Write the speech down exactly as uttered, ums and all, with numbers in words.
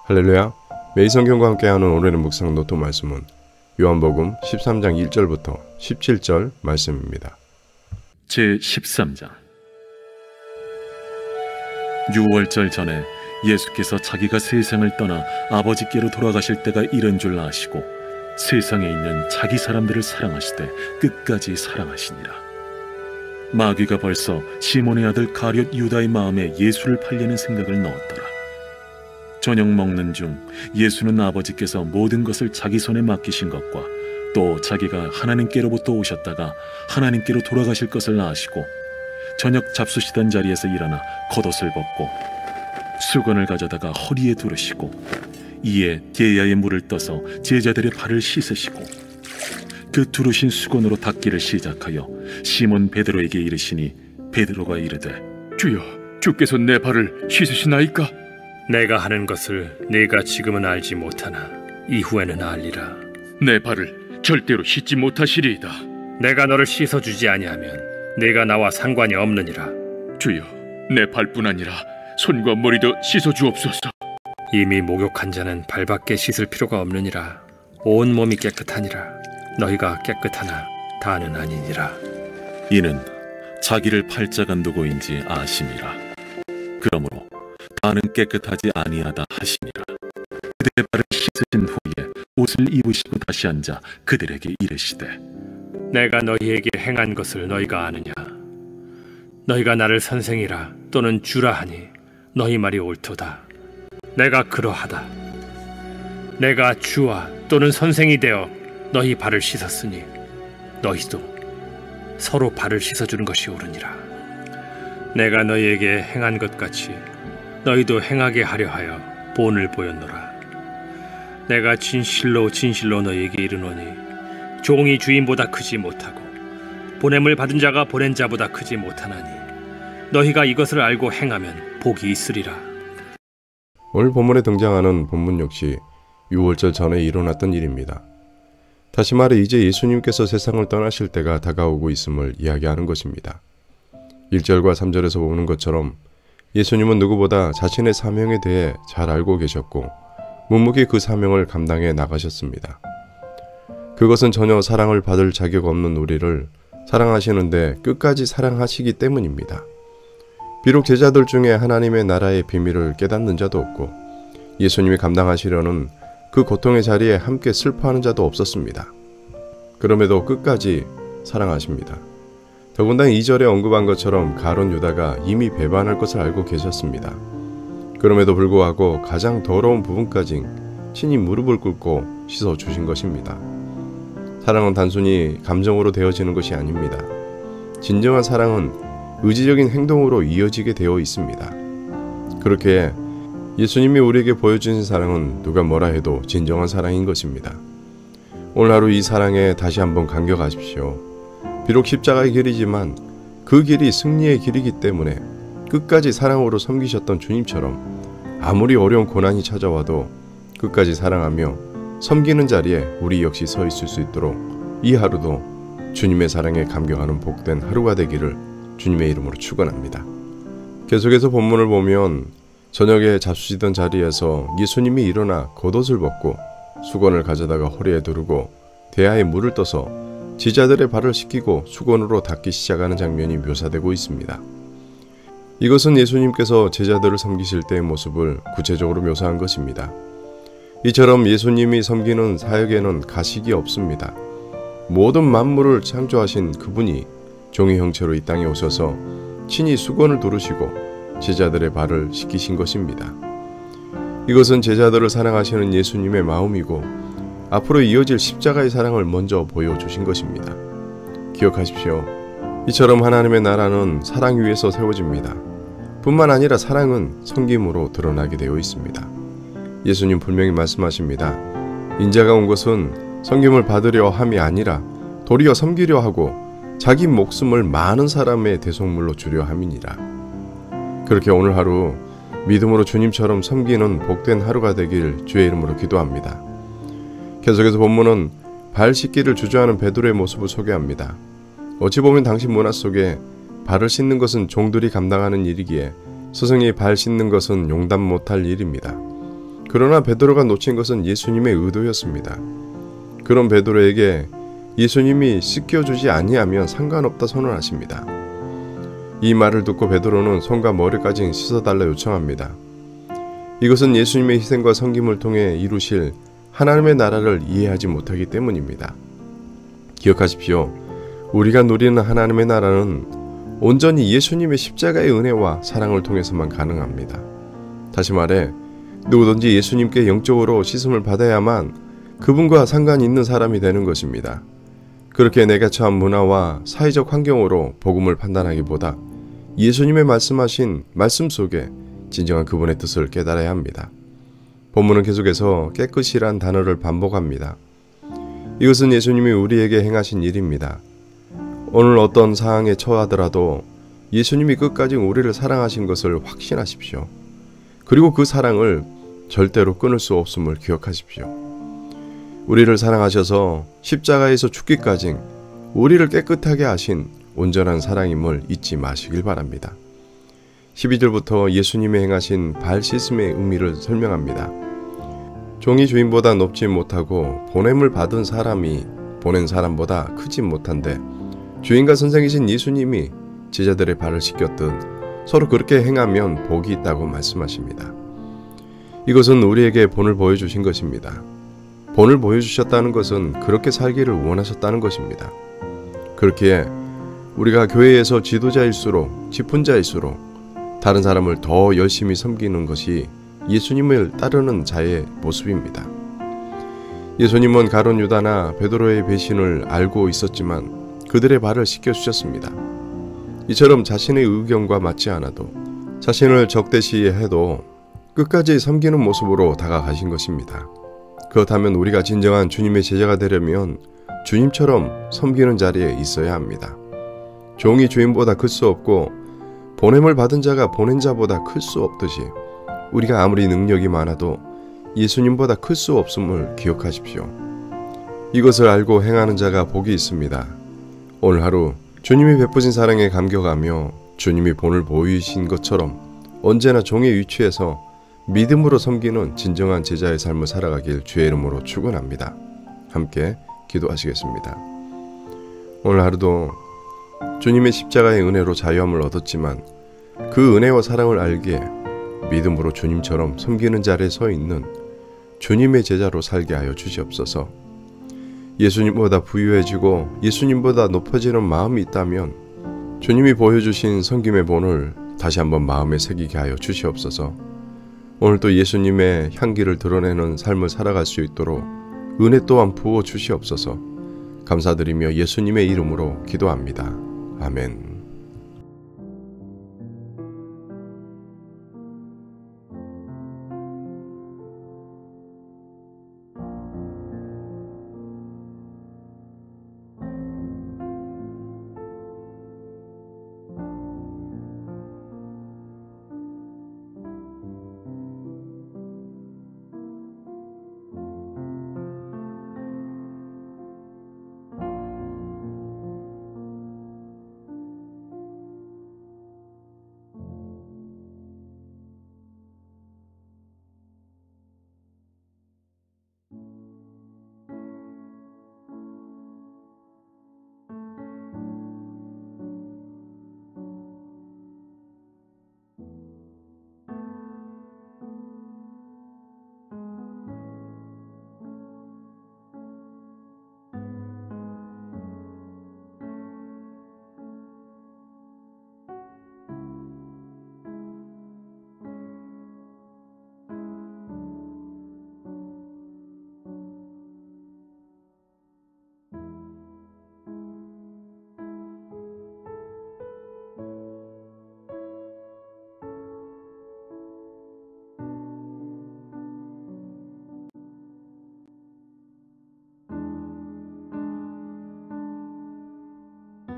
할렐루야. 매일 성경과 함께하는 오늘의 묵상 노트 말씀은 요한복음 십삼 장 일 절부터 십칠 절 말씀입니다. 제십삼 장. 유월절 전에 예수께서 자기가 세상을 떠나 아버지께로 돌아가실 때가 이른 줄 아시고 세상에 있는 자기 사람들을 사랑하시되 끝까지 사랑하시니라. 마귀가 벌써 시몬의 아들 가룟 유다의 마음에 예수를 팔려는 생각을 넣었더라. 저녁 먹는 중 예수는 아버지께서 모든 것을 자기 손에 맡기신 것과 또 자기가 하나님께로부터 오셨다가 하나님께로 돌아가실 것을 아시고 저녁 잡수시던 자리에서 일어나 겉옷을 벗고 수건을 가져다가 허리에 두르시고 이에 게야의 물을 떠서 제자들의 발을 씻으시고 그 두르신 수건으로 닦기를 시작하여 시몬 베드로에게 이르시니 베드로가 이르되 주여, 주께서 내 발을 씻으시나이까? 내가 하는 것을 네가 지금은 알지 못하나 이후에는 알리라. 내 발을 절대로 씻지 못하시리이다. 내가 너를 씻어주지 아니하면 네가 나와 상관이 없느니라. 주여, 내 발뿐 아니라 손과 머리도 씻어주옵소서. 이미 목욕한 자는 발밖에 씻을 필요가 없느니라. 온 몸이 깨끗하니라. 너희가 깨끗하나 다는 아니니라. 이는 자기를 팔자간두고인지 아심이라. 그러므로 다는 깨끗하지 아니하다 하시니라. 그들의 발을 씻으신 후에 옷을 입으시고 다시 앉아 그들에게 이르시되 내가 너희에게 행한 것을 너희가 아느냐? 너희가 나를 선생이라 또는 주라 하니 너희 말이 옳도다. 내가 그러하다. 내가 주와 또는 선생이 되어 너희 발을 씻었으니 너희도 서로 발을 씻어주는 것이 옳으니라. 내가 너희에게 행한 것 같이 너희도 행하게 하려 하여 본을 보였노라. 내가 진실로 진실로 너희에게 이르노니 종이 주인보다 크지 못하고 보냄을 받은 자가 보낸 자보다 크지 못하나니 너희가 이것을 알고 행하면 복이 있으리라. 오늘 본문에 등장하는 본문 역시 유월절 전에 일어났던 일입니다. 다시 말해 이제 예수님께서 세상을 떠나실 때가 다가오고 있음을 이야기하는 것입니다. 일 절과 삼 절에서 보는 것처럼 예수님은 누구보다 자신의 사명에 대해 잘 알고 계셨고 묵묵히 그 사명을 감당해 나가셨습니다. 그것은 전혀 사랑을 받을 자격 없는 우리를 사랑하시는데 끝까지 사랑하시기 때문입니다. 비록 제자들 중에 하나님의 나라의 비밀을 깨닫는 자도 없고 예수님이 감당하시려는 그 고통의 자리에 함께 슬퍼하는 자도 없었습니다. 그럼에도 끝까지 사랑하십니다. 더군다나 이 절에 언급한 것처럼 가룟 유다가 이미 배반할 것을 알고 계셨습니다. 그럼에도 불구하고 가장 더러운 부분까지 친히 무릎을 꿇고 씻어주신 것입니다. 사랑은 단순히 감정으로 되어지는 것이 아닙니다. 진정한 사랑은 의지적인 행동으로 이어지게 되어 있습니다. 그렇게 예수님이 우리에게 보여주신 사랑은 누가 뭐라 해도 진정한 사랑인 것입니다. 오늘 하루 이 사랑에 다시 한번 감격하십시오. 비록 십자가의 길이지만 그 길이 승리의 길이기 때문에 끝까지 사랑으로 섬기셨던 주님처럼 아무리 어려운 고난이 찾아와도 끝까지 사랑하며 섬기는 자리에 우리 역시 서 있을 수 있도록 이 하루도 주님의 사랑에 감격하는 복된 하루가 되기를 주님의 이름으로 축원합니다. 계속해서 본문을 보면 저녁에 잡수시던 자리에서 예수님이 일어나 겉옷을 벗고 수건을 가져다가 허리에 두르고 대야에 물을 떠서 제자들의 발을 씻기고 수건으로 닦기 시작하는 장면이 묘사되고 있습니다. 이것은 예수님께서 제자들을 섬기실 때의 모습을 구체적으로 묘사한 것입니다. 이처럼 예수님이 섬기는 사역에는 가식이 없습니다. 모든 만물을 창조하신 그분이 종의 형체로 이 땅에 오셔서 친히 수건을 두르시고 제자들의 발을 씻기신 것입니다. 이것은 제자들을 사랑하시는 예수님의 마음이고 앞으로 이어질 십자가의 사랑을 먼저 보여주신 것입니다. 기억하십시오. 이처럼 하나님의 나라는 사랑 위에서 세워집니다. 뿐만 아니라 사랑은 섬김으로 드러나게 되어 있습니다. 예수님 분명히 말씀하십니다. 인자가 온 것은 섬김을 받으려 함이 아니라 도리어 섬기려 하고 자기 목숨을 많은 사람의 대속물로 주려 함이니라. 그렇게 오늘 하루 믿음으로 주님처럼 섬기는 복된 하루가 되길 주의 이름으로 기도합니다. 계속해서 본문은 발 씻기를 주저하는 베드로의 모습을 소개합니다. 어찌 보면 당시 문화 속에 발을 씻는 것은 종들이 감당하는 일이기에 스승이 발 씻는 것은 용납 못할 일입니다. 그러나 베드로가 놓친 것은 예수님의 의도였습니다. 그런 베드로에게 예수님이 씻겨주지 아니하면 상관없다 선언하십니다. 이 말을 듣고 베드로는 손과 머리까지 씻어달라 요청합니다. 이것은 예수님의 희생과 섬김을 통해 이루실 하나님의 나라를 이해하지 못하기 때문입니다. 기억하십시오. 우리가 누리는 하나님의 나라는 온전히 예수님의 십자가의 은혜와 사랑을 통해서만 가능합니다. 다시 말해 누구든지 예수님께 영적으로 씻음을 받아야만 그분과 상관이 있는 사람이 되는 것입니다. 그렇게 내가 처한 문화와 사회적 환경으로 복음을 판단하기보다 예수님의 말씀하신 말씀 속에 진정한 그분의 뜻을 깨달아야 합니다. 본문은 계속해서 깨끗이란 단어를 반복합니다. 이것은 예수님이 우리에게 행하신 일입니다. 오늘 어떤 상황에 처하더라도 예수님이 끝까지 우리를 사랑하신 것을 확신하십시오. 그리고 그 사랑을 절대로 끊을 수 없음을 기억하십시오. 우리를 사랑하셔서 십자가에서 죽기까지 우리를 깨끗하게 하신 온전한 사랑임을 잊지 마시길 바랍니다. 십이 절부터 예수님이 행하신 발 씻음의 의미를 설명합니다. 종이 주인보다 높지 못하고 보냄을 받은 사람이 보낸 사람보다 크지 못한데 주인과 선생이신 예수님이 제자들의 발을 씻겼듯 서로 그렇게 행하면 복이 있다고 말씀하십니다. 이것은 우리에게 본을 보여주신 것입니다. 본을 보여주셨다는 것은 그렇게 살기를 원하셨다는 것입니다. 그렇기에 우리가 교회에서 지도자일수록 직분자일수록 다른 사람을 더 열심히 섬기는 것이 예수님을 따르는 자의 모습입니다. 예수님은 가룟 유다나 베드로의 배신을 알고 있었지만 그들의 발을 씻겨주셨습니다. 이처럼 자신의 의견과 맞지 않아도 자신을 적대시해도 끝까지 섬기는 모습으로 다가가신 것입니다. 그렇다면 우리가 진정한 주님의 제자가 되려면 주님처럼 섬기는 자리에 있어야 합니다. 종이 주인보다 클 수 없고 보냄을 받은 자가 보낸 자보다 클 수 없듯이 우리가 아무리 능력이 많아도 예수님보다 클 수 없음을 기억하십시오. 이것을 알고 행하는 자가 복이 있습니다. 오늘 하루 주님이 베푸신 사랑에 감격하며 주님이 본을 보이신 것처럼 언제나 종의 위치에서 믿음으로 섬기는 진정한 제자의 삶을 살아가길 주의 이름으로 축원합니다. 함께 기도하시겠습니다. 오늘 하루도 주님의 십자가의 은혜로 자유함을 얻었지만 그 은혜와 사랑을 알기에 믿음으로 주님처럼 섬기는 자리에 서 있는 주님의 제자로 살게 하여 주시옵소서. 예수님보다 부유해지고 예수님보다 높아지는 마음이 있다면 주님이 보여주신 섬김의 본을 다시 한번 마음에 새기게 하여 주시옵소서. 오늘도 예수님의 향기를 드러내는 삶을 살아갈 수 있도록 은혜 또한 부어 주시옵소서. 감사드리며 예수님의 이름으로 기도합니다. 아멘.